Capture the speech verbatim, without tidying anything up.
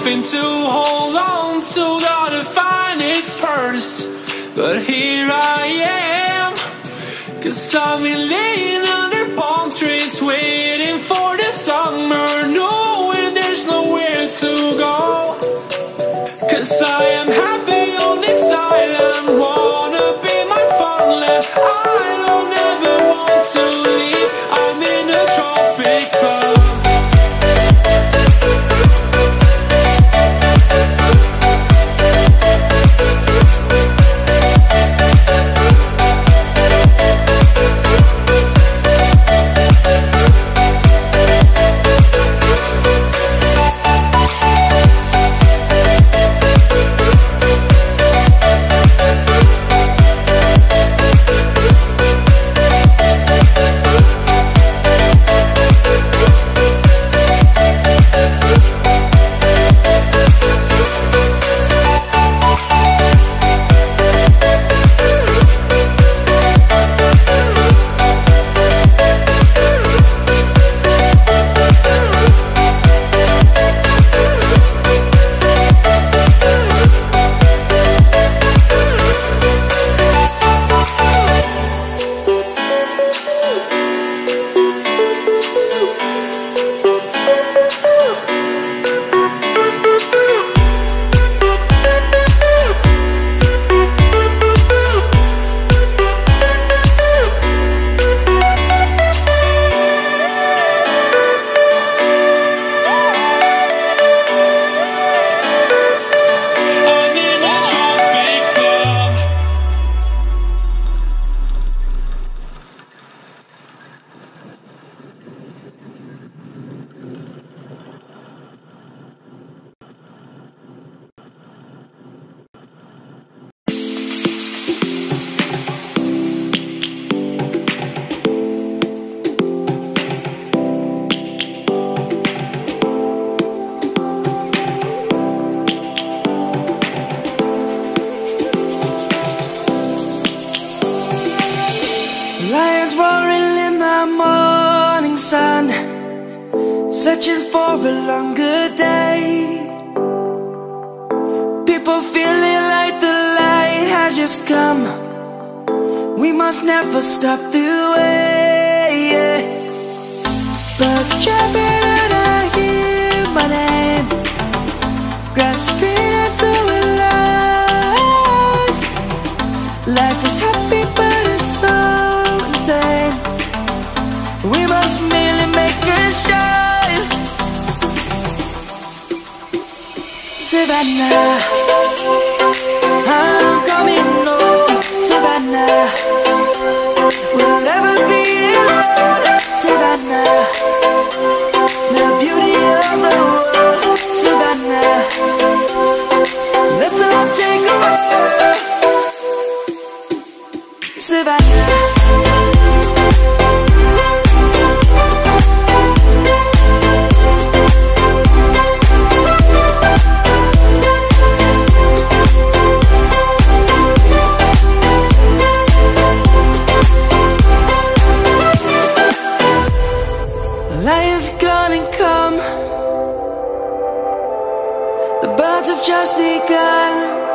hoping to hold on to, gotta find it first. But here I am, 'cause I've been laying under palm trees, waiting for the summer, knowing there's nowhere to go. 'Cause I am happy on this island, wanna be my farmland. I don't ever want to leave, I'm in a tropic club. Lions roaring in the morning sun, searching for a longer day. People feeling like the light has just come. We must never stop the way. Birds chirping and I hear my name, grasping into a life. Life is happy but it's so insane. We must merely make a start. Savannah, I'm coming home. Savannah, we'll never be alone. Savannah, the beauty of the world. Savannah, let's all take a walk. Savannah. Lion's gonna come. The birds have just begun.